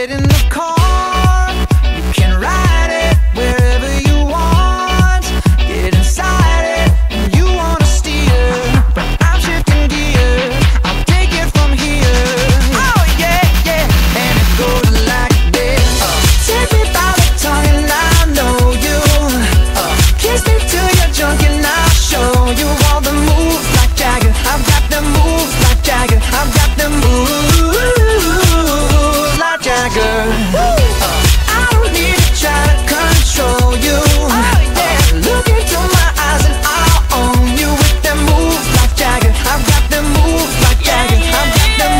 Get in the car, you can ride it wherever you want. Get inside it, and you wanna steer, but I'm shifting gears. I'll take it from here. Oh yeah, yeah, and it goes like this. Take me by the tongue and I know you. Kiss me till you're drunk and I'll show you all the moves like Jagger. I've got the moves like Jagger. I've got the moves like Jagger. I don't need to try to control you. Look into my eyes and I'll own you with them moves like Jagger. I've got them moves like Jagger. I've got them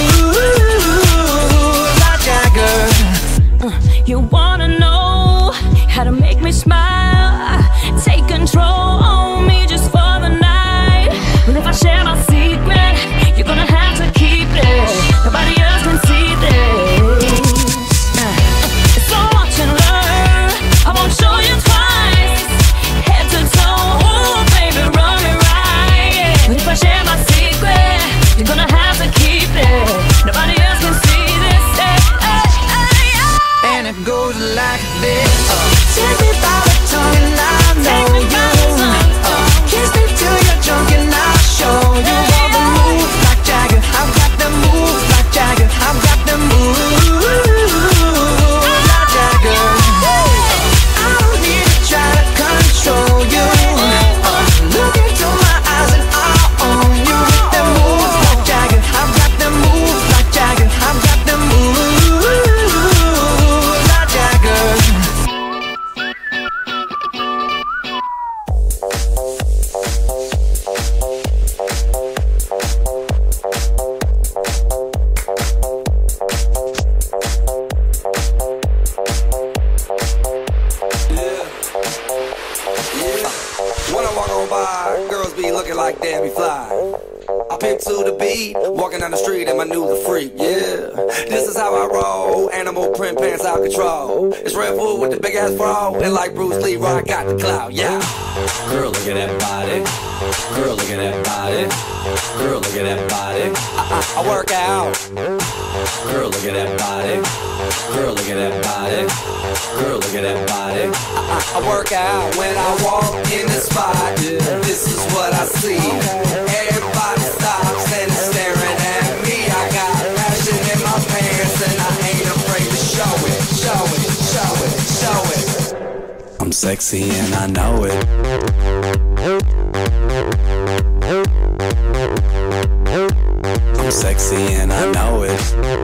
moves like Jagger. You wanna know how to make me smile? Take control on me just for the night. Well, if I share my secret, you're gonna have to keep it. Nobody else can see this. It's so watch and learn. I won't show you twice. Head to toe, ooh, baby, run me right. But if I share my secret, you're gonna have to keep it. Nobody else can see this. And it goes like this. Take me by the tongue and I know you. Kiss me till you're drunk and I'll show you all the moves like Jagger. I've got the moves like Jagger. I've got the moves like Jagger. I don't need to try to control you. Look into my eyes and I'll own you with the moves like Jagger. I've got the moves like Jagger. I've got the moves like Jagger. When I walk on by, girls be looking like Debbie Fly. I pick to the beat, walking down the street and my new the freak, yeah. This is how I roll, animal print pants out control. It's Red Bull with the big ass bra, and like Bruce Lee, I got the clout, yeah. Girl, look at that body. Girl, look at that body. Girl, look at that body. I work out. Girl, look at that body. Girl, look at that body. Girl, look at that body. I work out when I walk in the spot. This is what I see. Everybody stops and is staring at me. I got passion in my pants and I ain't afraid to show it. Show it, show it, show it. I'm sexy and I know it. I'm sexy and I know it.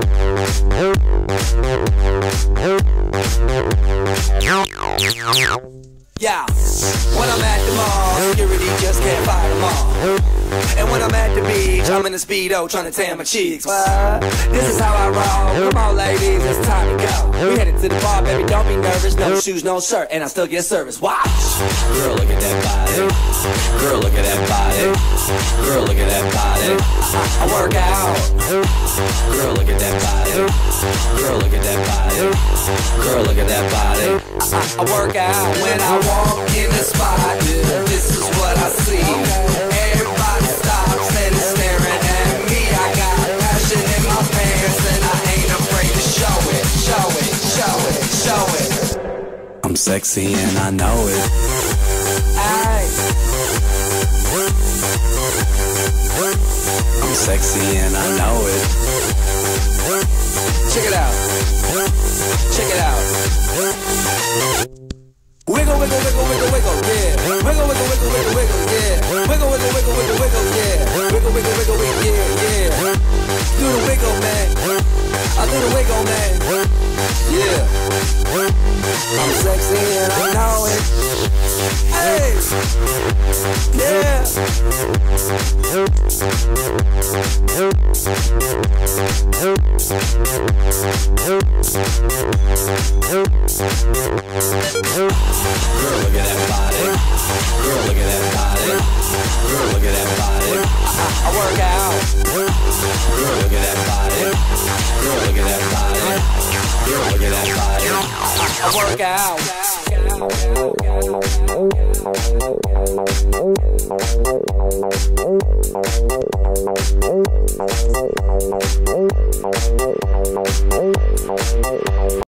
Yeah, when I'm at the mall, security just can't fight them all. And when I'm at the beach, I'm in a Speedo trying to tan my cheeks. What? This is how I roll. Come on, ladies, it's time to go. We headed to the bar, baby, don't be nervous. No shoes, no shirt, and I still get service. Watch. Girl, look at that body. Girl, look at that body. Girl, look at that body. I work out. Girl, look at that body. Girl, look at that body. Girl, look at that body. I work out when I walk in the spot. This is what I see. Everybody stops and is staring at me. I got passion in my pants and I ain't afraid to show it. Show it, show it, show it. I'm sexy and I know it. Aye. I'm sexy and I know it. Check it out. Check it out. Wiggle, wiggle, wiggle, wiggle, wiggle, yeah. Wiggle, wiggle, wiggle, wiggle, wiggle, yeah. Wiggle, wiggle, wiggle, wiggle, wiggle, yeah. Wiggle, wiggle, wiggle, wiggle, yeah, yeah. Do the wiggle, man. I do the wiggle, man. Yeah. I'm sexy and I know it. Hey. Yeah. Girl, look at that body. Girl, look at that body. Girl, look at that body. I work out. Girl, look at that body. Girl, look at that body. Girl, look at that body. I work out.